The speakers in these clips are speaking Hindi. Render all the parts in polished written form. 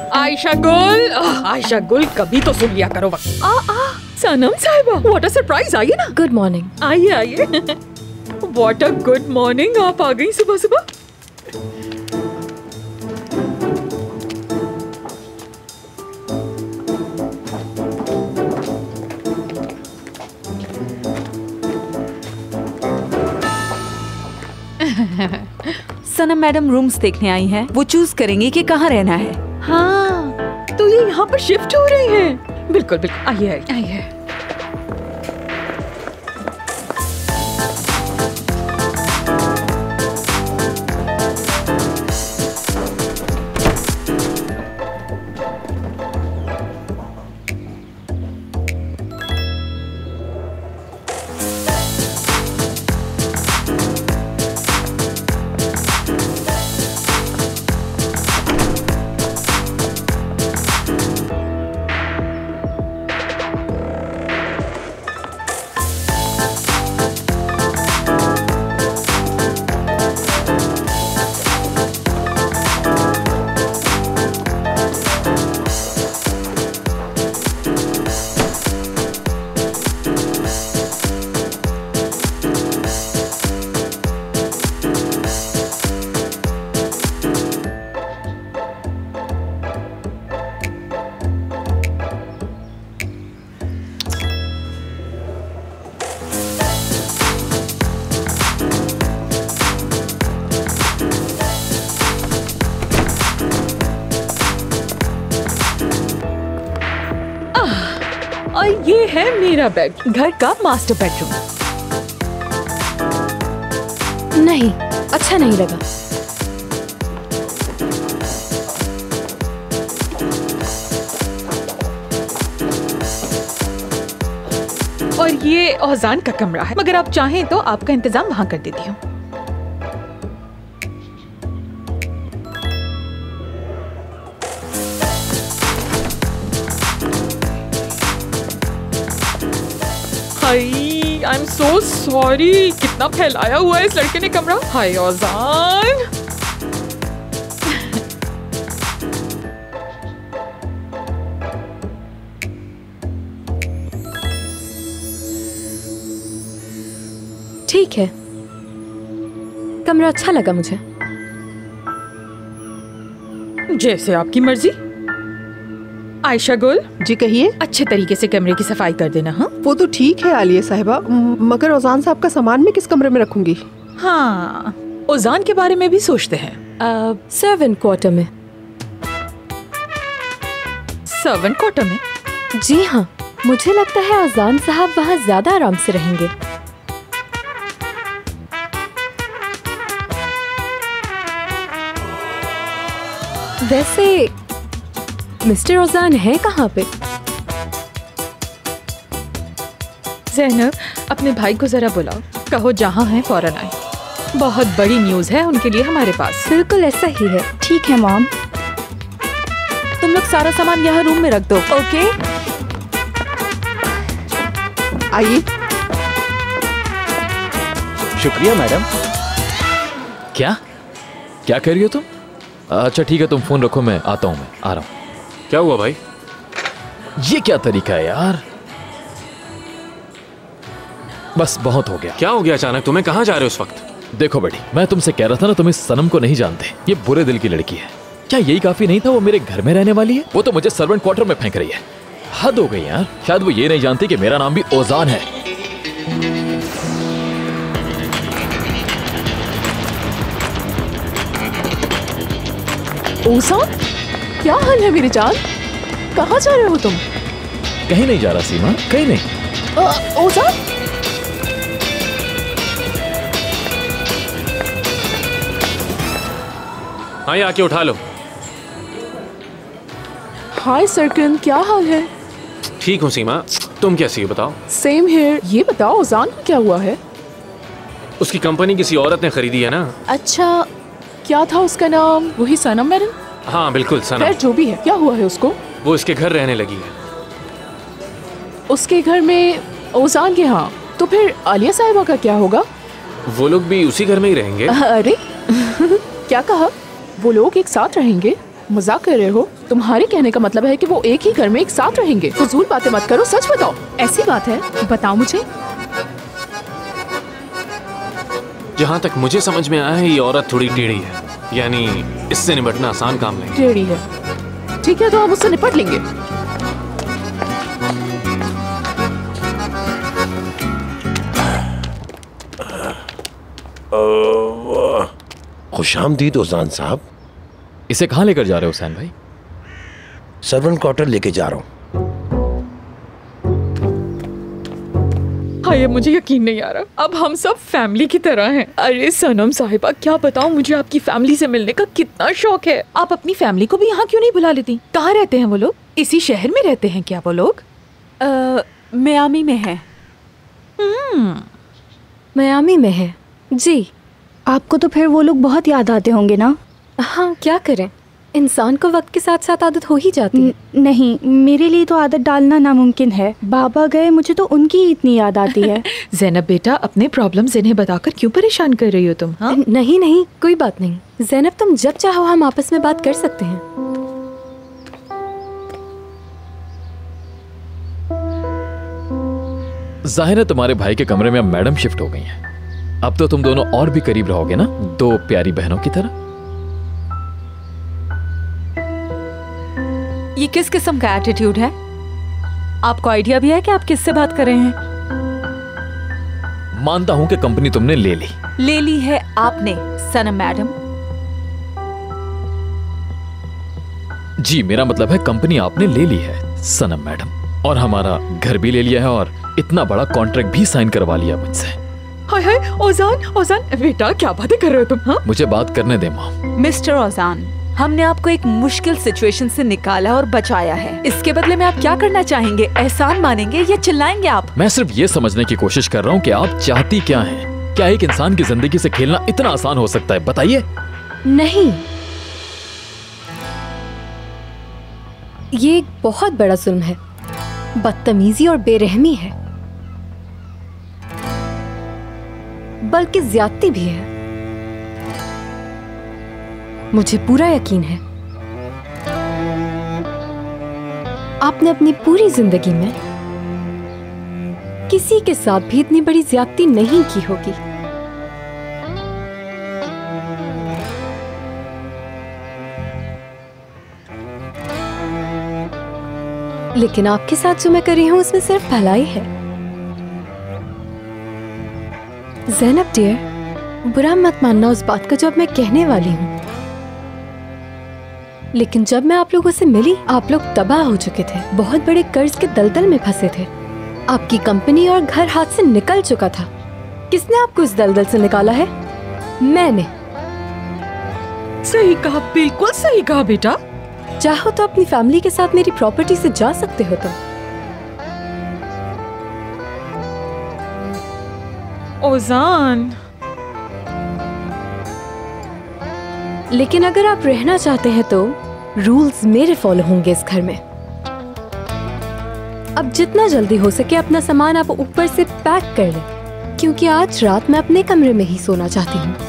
आयशा गुल कभी तो सुन लिया करो वक्त। सनम साहिबा, व्हाट अ सरप्राइज। आइए ना। Good morning. आइए व्हाट अ गुड मॉर्निंग। आप आ गई सुबह सुबह। सनम मैडम रूम्स देखने आई हैं। वो चूज करेंगी कि कहाँ रहना है। हाँ, तो ये यहाँ पर शिफ्ट हो रही हैं। बिल्कुल बिल्कुल, आइए। और ये है मेरा बेड, घर का मास्टर बेडरूम। नहीं, अच्छा नहीं लगा। और ये औजान का कमरा है, मगर आप चाहें तो आपका इंतजाम वहां कर देती हूँ। आई एम सो सॉरी, कितना फैलाया हुआ है इस लड़के ने कमरा। हाय औजान। ठीक है, कमरा अच्छा लगा मुझे। जैसे आपकी मर्जी। आयशा गुल जी कहिए। अच्छे तरीके से कमरे की सफाई कर देना। हाँ वो तो ठीक है आलिया साहिबा, मगर औजान साहब का सामान मैं किस कमरे में रखूंगी? हाँ, औजान के बारे में भी सोचते हैं। सर्वेंट क्वार्टर में। सर्वेंट क्वार्टर में? जी हाँ, मुझे लगता है औजान साहब वहाँ ज्यादा आराम से रहेंगे। वैसे मिस्टर औजान है कहाँ पे? ज़ैनब, अपने भाई को जरा बुलाओ, कहो जहाँ है फौरन आए। बहुत बड़ी न्यूज़ है उनके लिए हमारे पास। बिल्कुल ऐसा ही है। ठीक है मॉम, तुम लोग सारा सामान यहाँ रूम में रख दो। ओके। आइए। शुक्रिया मैडम। क्या कह रही हो तुम? अच्छा ठीक है, तुम फोन रखो, मैं आता हूँ, मैं आ रहा हूँ। क्या हुआ भाई? ये क्या तरीका है यार? बस बहुत हो गया। क्या हो गया अचानक? तुम्हें कहाँ जा रहे हो इस वक्त? देखो बेटी, मैं तुमसे कह रहा था ना, तुम इस सनम को नहीं जानते। ये बुरे दिल की लड़की है। क्या यही काफी नहीं था? वो मेरे घर में रहने वाली है, वो तो मुझे सर्वेंट क्वार्टर में फेंक रही है। हद हो गई यार। शायद वो ये नहीं जानती कि मेरा नाम भी औजान है। औजान, क्या हाल है मेरी जान? कहाँ जा रहे हो तुम? कहीं नहीं जा रहा सीमा, कहीं नहीं। औजान, हाँ ये आके उठा लो। हाय सरकन, क्या हाल है? ठीक हूँ सीमा, तुम कैसी हो बताओ? Same here. ये बताओ औजान को क्या हुआ है? उसकी कंपनी किसी औरत ने खरीदी है ना। अच्छा, क्या था उसका नाम? वही सनम मैडम? हाँ बिल्कुल सनम। खैर जो भी है, क्या हुआ है उसको? वो इसके घर रहने लगी है। उसके घर में? औजान के यहाँ? तो फिर आलिया साहिबा का क्या होगा? वो लोग भी उसी घर में ही रहेंगे। अरे क्या कहा? वो लोग एक साथ रहेंगे? मजाक कर रहे हो? तुम्हारे कहने का मतलब है कि वो एक ही घर में एक साथ रहेंगे? फजूल बातें मत करो, सच बताओ। ऐसी बात है, बताओ मुझे। जहाँ तक मुझे समझ में आया है ये औरत थोड़ी टेढ़ी है, यानी इससे निपटना आसान काम नहीं। टेढ़ी है, ठीक है, तो हम उससे निपट लेंगे। खुशामदीद ओजान साहब। इसे कहाँ लेकर जा रहे हो हुसैन भाई? सर्वेंट क्वार्टर लेके जा रहा हूँ। हाँ, ये मुझे यकीन नहीं आ रहा। अब हम सब फैमिली की तरह हैं। अरे सनम साहिबा, क्या बताऊं, मुझे आपकी फैमिली से मिलने का कितना शौक है। आप अपनी फैमिली को भी यहाँ क्यों नहीं बुला लेती? कहाँ रहते हैं वो लोग? इसी शहर में रहते हैं क्या वो लोग? मियामी में है। मियामी में है जी। आपको तो फिर वो लोग बहुत याद आते होंगे ना? हाँ, क्या करें, इंसान को वक्त के साथ साथ आदत हो ही जाती है। नहीं, मेरे लिए तो आदत डालना नामुमकिन है। बाबा गए, मुझे तो उनकी इतनी याद आती है। ज़ैनब बेटा, अपने प्रॉब्लम्स इन्हें बताकर क्यों परेशान कर रही हो तुम? हाँ? नहीं नहीं, कोई बात नहीं ज़ैनब, तुम जब चाहो हम आपस में बात कर सकते हैं। जाहिर है तुम्हारे भाई के कमरे में अब मैडम शिफ्ट हो गई हैं। अब तो तुम दोनों और भी करीब रहोगे ना, दो प्यारी बहनों की तरह। ये किस किस्म का एटीट्यूड है? आपको आइडिया भी है कि आप किससे बात कर रहे हैं? मानता हूं कि कंपनी तुमने ले ली है आपने सनम मैडम। जी, मेरा मतलब है कंपनी आपने ले ली है सनम मैडम, और हमारा घर भी ले लिया है और इतना बड़ा कॉन्ट्रैक्ट भी साइन करवा लिया मुझसे। हाय हाय, ओजान बेटा, क्या बातें कर रहे हो तुम? हाँ, मुझे बात करने दे मॉम। मिस्टर ओजान, हमने आपको एक मुश्किल सिचुएशन से निकाला और बचाया है। इसके बदले में आप क्या करना चाहेंगे? एहसान मानेंगे या चिल्लाएंगे आप? मैं सिर्फ ये समझने की कोशिश कर रहा हूँ कि आप चाहती क्या हैं? क्या एक इंसान की जिंदगी से खेलना इतना आसान हो सकता है? बताइए। नहीं, ये एक बहुत बड़ा जुल्म है, बदतमीजी और बेरहमी है, बल्कि ज्यादती भी है। मुझे पूरा यकीन है आपने अपनी पूरी जिंदगी में किसी के साथ भी इतनी बड़ी ज्यादती नहीं की होगी। लेकिन आपके साथ जो मैं कर रही हूं उसमें सिर्फ भलाई है। ज़ैनब डियर, बुरा मत मानना उस बात का जो अब मैं कहने वाली हूँ, लेकिन जब मैं आप लोगों से मिली, आप लोग तबाह हो चुके थे, बहुत बड़े कर्ज के दलदल में फंसे थे। आपकी कंपनी और घर हाथ से निकल चुका था। किसने आपको इस दलदल से निकाला है? मैंने। सही कहा, बिल्कुल सही कहा बेटा। चाहो तो अपनी फैमिली के साथ मेरी प्रॉपर्टी से जा सकते हो तुम। ओजान, लेकिन अगर आप रहना चाहते हैं तो रूल्स मेरे फॉलो होंगे इस घर में। अब जितना जल्दी हो सके अपना सामान आप ऊपर से पैक कर लें, क्योंकि आज रात मैं अपने कमरे में ही सोना चाहती हूँ।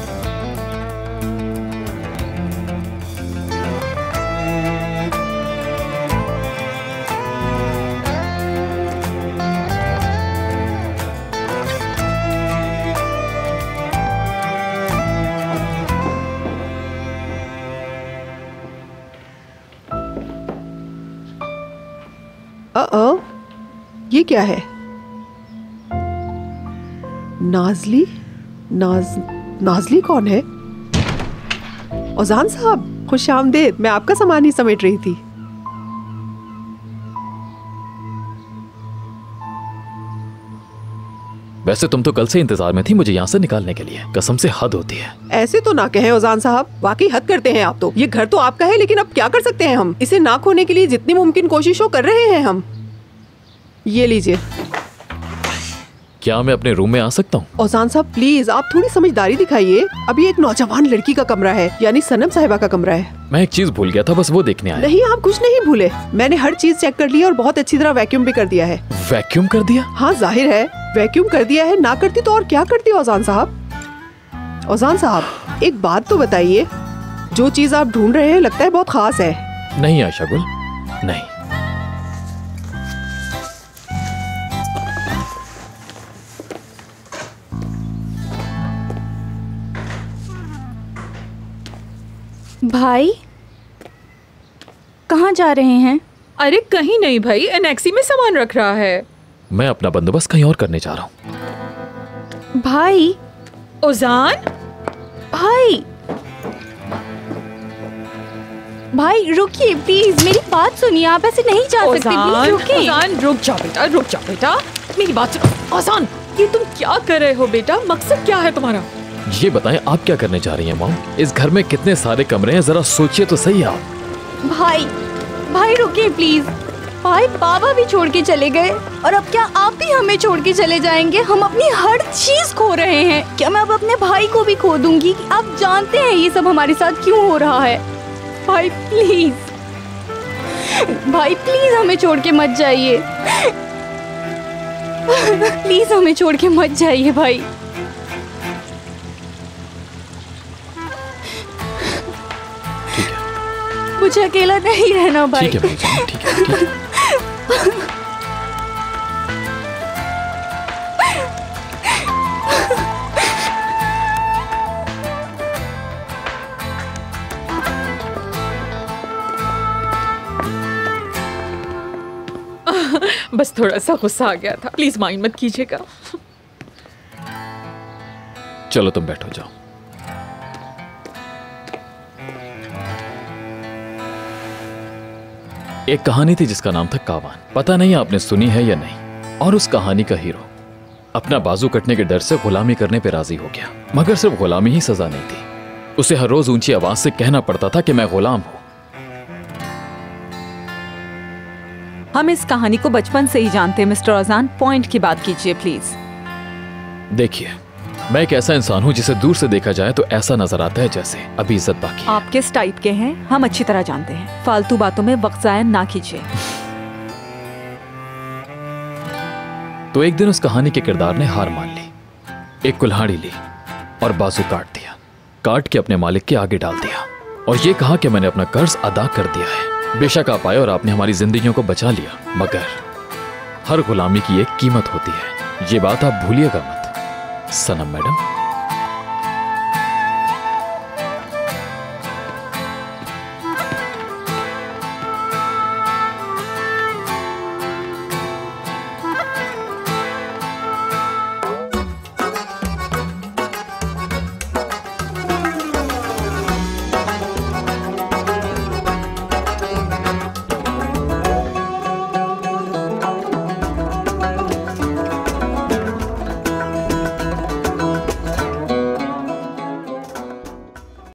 ये क्या है? नाजली? नाजली कौन है? ओजान साहब, खुशामदीद। मैं आपका सामान ही समेट रही थी। वैसे तुम तो कल से इंतजार में थी मुझे यहाँ से निकालने के लिए। कसम से हद होती है। ऐसे तो ना कहें ओजान साहब, वाकई हद करते हैं आप तो। ये घर तो आपका है, लेकिन अब क्या कर सकते हैं हम? इसे ना खोने के लिए जितनी मुमकिन कोशिशों कर रहे हैं हम। ये लीजिए। क्या मैं अपने रूम में आ सकता हूँ? ओजान साहब प्लीज, आप थोड़ी समझदारी दिखाइए। अभी एक नौजवान लड़की का कमरा है, यानी सनम साहिबा का कमरा है। मैं एक चीज भूल गया था, बस वो देखने आया। नहीं, आप कुछ नहीं भूले। मैंने हर चीज चेक कर ली और बहुत अच्छी तरह वैक्यूम भी कर दिया है। वैक्यूम कर दिया? हाँ, जाहिर है वैक्यूम कर दिया है। ना करती तो और क्या करती ओजान साहब? ओजान साहब, एक बात तो बताइए, जो चीज आप ढूंढ रहे हैं लगता है बहुत खास है। नहीं आयशा गुल, नहीं। भाई कहाँ जा रहे हैं? अरे कहीं नहीं भाई, एनेक्सी में सामान रख रहा है। मैं अपना बंदोबस्त कहीं और करने जा रहा हूँ। भाई। ओजान। भाई भाई रुकिए प्लीज, मेरी बात सुनिए, आप ऐसे नहीं जा सकते, प्लीज रुकिए। ओजान रुक जाओ बेटा, रुक जाओ बेटा, मेरी बात सुनो। ओजान ये तुम क्या कर रहे हो बेटा, मकसद क्या है तुम्हारा? ये बताएं आप क्या करने जा रही हैं मॉम? इस घर में कितने सारे कमरे हैं, जरा सोचिए तो सही आप। भाई रुकिए प्लीज। भाई बाबा भी छोड़ के चले गए और अब क्या आप भी हमें छोड़ के चले जाएंगे? हम अपनी हर चीज खो रहे हैं। क्या मैं अब अपने भाई को भी खो दूंगी? आप जानते हैं ये सब हमारे साथ क्यों हो रहा है। भाई प्लीज, भाई प्लीज हमें छोड़ के मत जाइए। प्लीज हमें छोड़ के मत जाइए भाई। मुझे अकेला नहीं रहना भाई। ठीक है, ठीक है, ठीक है। बस थोड़ा सा गुस्सा आ गया था, प्लीज माइंड मत कीजिएगा। चलो तुम बैठो, जाओ। एक कहानी थी जिसका नाम था कावान। पता नहीं आपने सुनी है या नहीं। और उस कहानी का हीरो अपना बाजू कटने के डर से गुलामी करने पे राजी हो गया, मगर सिर्फ गुलामी ही सजा नहीं थी। उसे हर रोज ऊंची आवाज से कहना पड़ता था कि मैं गुलाम हूं। हम इस कहानी को बचपन से ही जानते हैं मिस्टर ओजान, पॉइंट की बात कीजिए प्लीज। देखिए, मैं एक ऐसा इंसान हूं जिसे दूर से देखा जाए तो ऐसा नजर आता है जैसे अभी इज्जत बाकी है। आप किस टाइप के हैं हम अच्छी तरह जानते हैं, फालतू बातों में वक्त जाया ना कीजिए। तो एक दिन उस कहानी के किरदार ने हार मान ली, एक कुल्हाड़ी ली और बाजू काट दिया। काट के अपने मालिक के आगे डाल दिया और ये कहा कि मैंने अपना कर्ज अदा कर दिया है। बेशक आप आए और आपने हमारी जिंदगियों को बचा लिया, मगर हर गुलामी की एक कीमत होती है। ये बात आप भूलिएगा मत सनम मैडम।